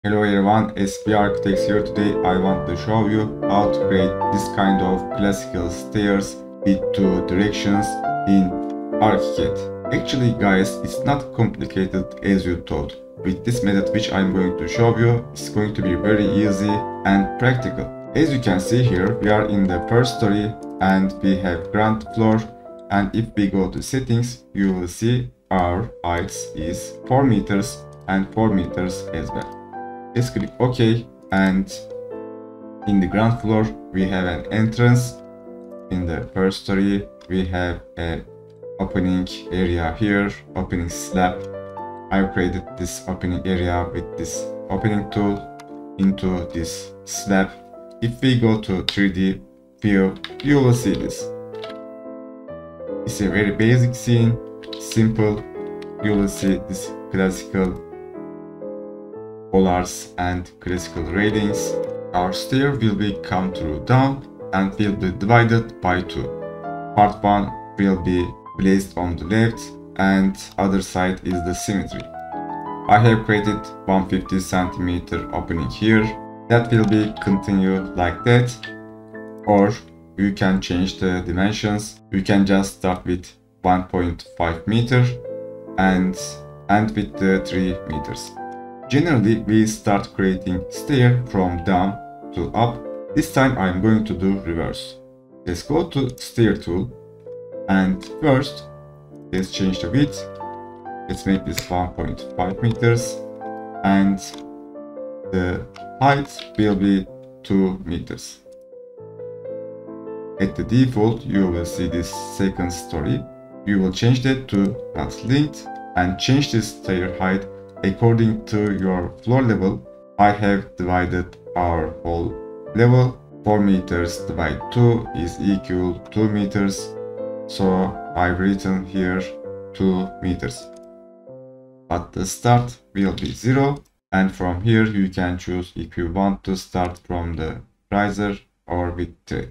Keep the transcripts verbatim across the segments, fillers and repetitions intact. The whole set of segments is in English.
Hello everyone, S P Architects here. Today I want to show you how to create this kind of classical stairs with two directions in ArchiCAD. Actually guys, it's not complicated as you thought. With this method which I'm going to show you, it's going to be very easy and practical. As you can see here, we are in the first story and we have ground floor, and if we go to settings, you will see our height is four meters and four meters as well. Let's click OK, and in the ground floor we have an entrance. In the first story we have an opening area here, opening slab. I've created this opening area with this opening tool into this slab. If we go to three D view, you will see this. It's a very basic scene, simple. You will see this classical bollards and classical railings. Our stair will be come through down and will be divided by two. Part one will be placed on the left and other side is the symmetry. I have created one hundred fifty centimeter opening here. That will be continued like that, or you can change the dimensions. You can just start with one point five meter and end with the three meters. Generally, we start creating stair from down to up. This time I'm going to do reverse. Let's go to stair tool, and first let's change the width. Let's make this one point five meters and the height will be two meters. At the default, you will see this second story. You will change that to not linked and change this stair height according to your floor level. I have divided our whole level. four meters divided two is equal to two meters. So I've written here two meters. But the start will be zero. And from here you can choose if you want to start from the riser or with thread.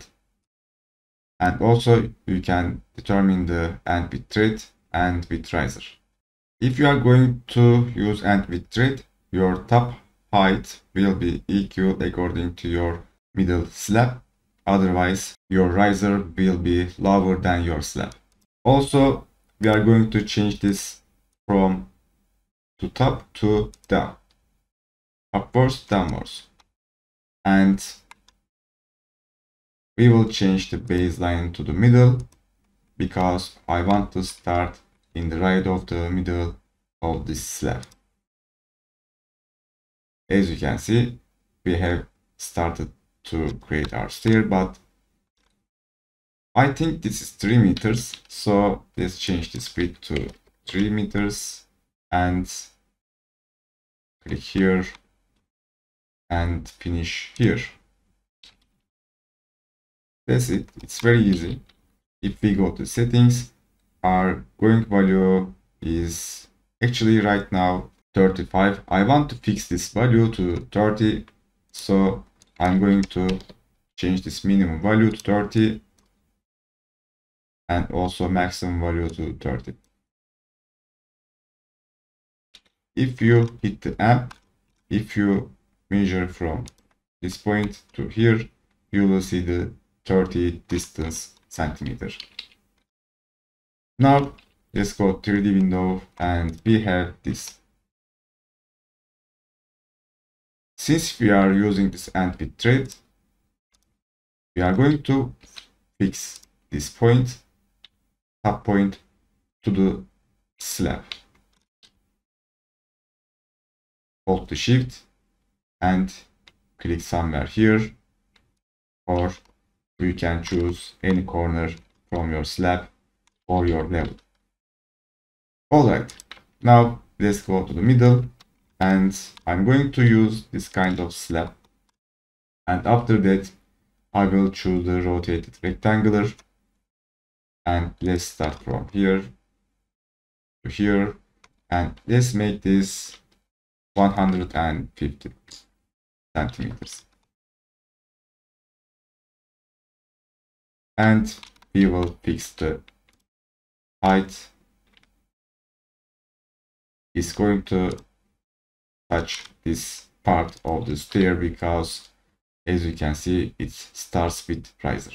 And also you can determine the end with thread and with riser. If you are going to use end with thread, your top height will be equal according to your middle slab. Otherwise, your riser will be lower than your slab. Also, we are going to change this from to top to down. Upwards, downwards. And we will change the baseline to the middle because I want to start in the right of the middle of this slab. As you can see, we have started to create our stair, but I think this is three meters, so let's change this width to three meters and click here and finish here. That's it. It's very easy. If we go to settings, our going value is actually right now thirty-five. I want to fix this value to thirty, so I'm going to change this minimum value to thirty and also maximum value to thirty. If you hit the amp, if you measure from this point to here, you will see the thirty distance centimeter. Now let's go to three D window and we have this. Since we are using this end with thread, we are going to fix this point, top point, to the slab. Hold the shift and click somewhere here, or you can choose any corner from your slab or your level. Alright, now let's go to the middle and I'm going to use this kind of slab, and after that I will choose the rotated rectangular, and let's start from here to here and let's make this one hundred fifty centimeters. And we will fix the height. Is going to touch this part of the stair because as you can see it starts with riser.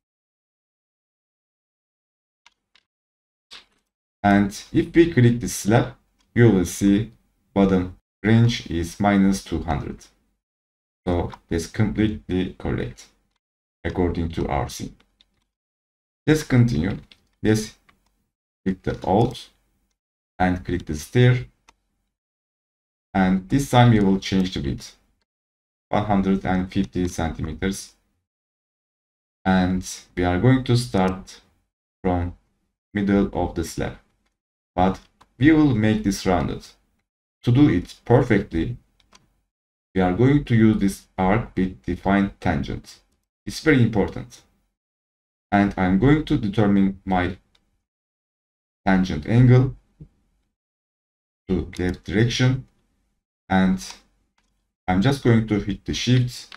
And if we click the slab, you will see bottom range is minus two hundred. So that's completely correct according to our scene. Let's continue. Let's click the Alt and click the stair. And this time we will change the width one hundred fifty centimeters. And we are going to start from middle of the slab. But we will make this rounded. To do it perfectly, we are going to use this arc with defined tangent. It's very important. And I'm going to determine my tangent angle to left direction. And I'm just going to hit the shift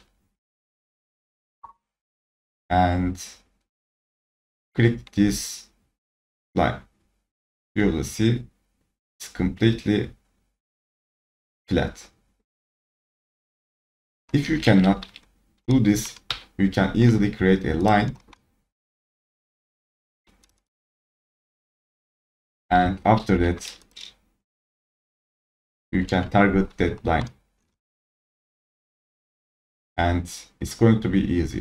and click this line. You will see it's completely flat. If you cannot do this, you can easily create a line and after that you can target that line and it's going to be easier.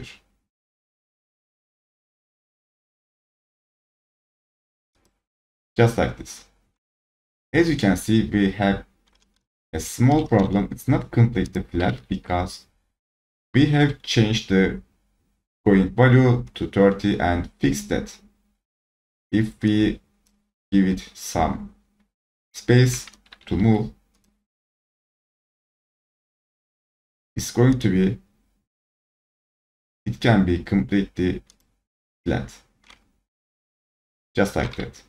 Just like this. As you can see, we have a small problem. It's not completely flat because we have changed the going value to thirty and fixed that. If we give it some space to move, it's going to be, it can be completely flat. Just like that.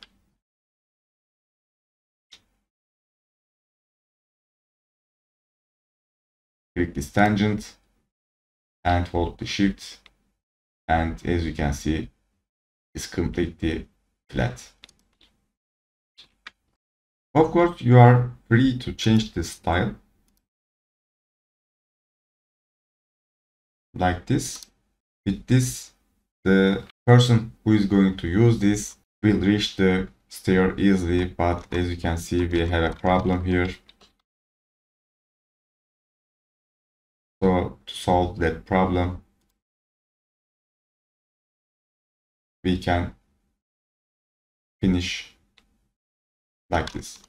Click this tangent and hold the shift, and as you can see it's completely flat. Of course you are free to change the style like this. With this, the person who is going to use this will reach the stair easily, but as you can see we have a problem here. So to solve that problem, we can finish like this.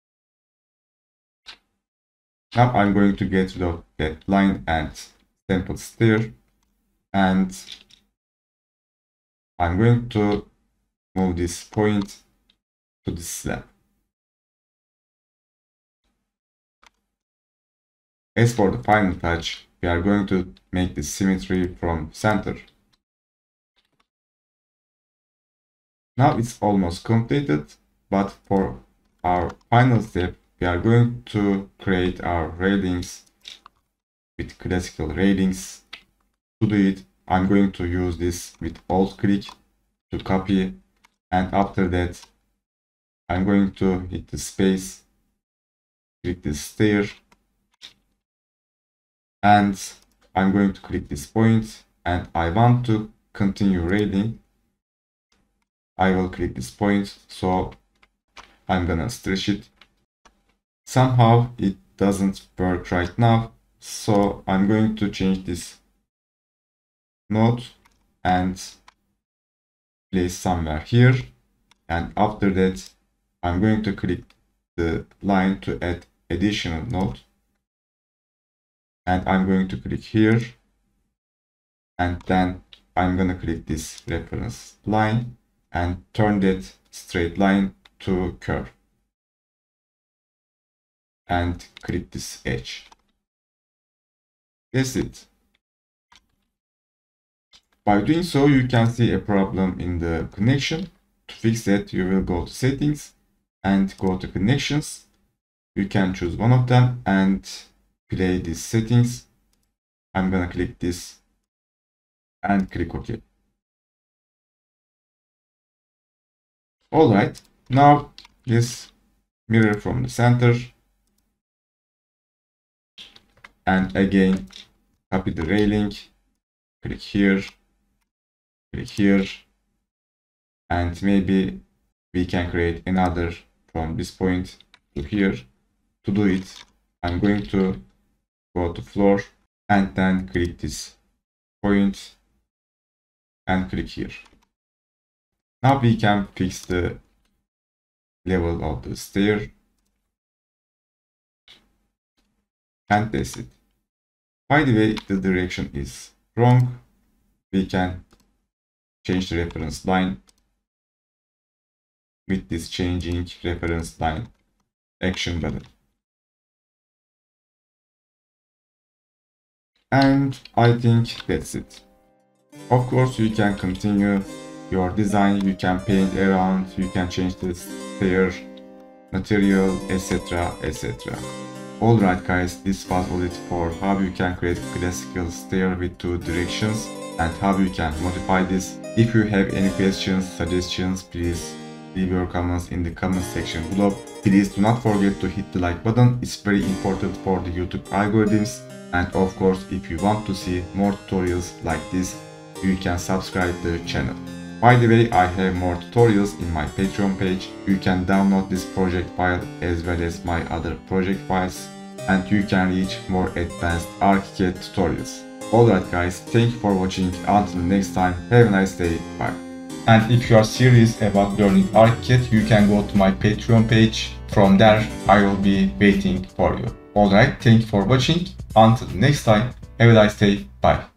Now I'm going to get rid of that line and sample stair, and I'm going to move this point to the slab. As for the final touch, we are going to make the symmetry from center. Now it's almost completed, but for our final step, we are going to create our railings with classical railings. To do it, I'm going to use this with Alt click to copy, and after that, I'm going to hit the space, click the stair, and I'm going to click this point, and I want to continue railing. I will click this point, so I'm gonna stretch it. Somehow it doesn't work right now, so I'm going to change this node and place somewhere here, and after that I'm going to click the line to add additional node, and I'm going to click here, and then I'm going to click this reference line and turn that straight line to curve, and click this edge. That's it. By doing so, you can see a problem in the connection. To fix that, you will go to settings and go to connections. You can choose one of them and play these settings. I'm gonna click this and click OK. Alright, now let's mirror from the center. and again copy the railing, click here, click here, and maybe we can create another from this point to here. To do it, I'm going to go to floor and then click this point and click here. Now we can fix the level of the stair and test it. By the way, the direction is wrong. We can change the reference line with this changing reference line action button. And I think that's it. Of course, you can continue your design, you can paint around, you can change the stair material, etc, et cetera. Alright guys, this was all it for how you can create a classical stair with two directions and how you can modify this. If you have any questions, suggestions, please leave your comments in the comment section below. Please do not forget to hit the like button, it's very important for the YouTube algorithms. And of course, if you want to see more tutorials like this, you can subscribe to the channel. By the way, I have more tutorials in my Patreon page. You can download this project file as well as my other project files, and you can reach more advanced ArchiCAD tutorials. Alright guys, thank you for watching. Until next time, have a nice day, bye. And if you are serious about learning ArchiCAD, you can go to my Patreon page. From there, I will be waiting for you. Alright, thank you for watching. Until next time, have a nice day, bye.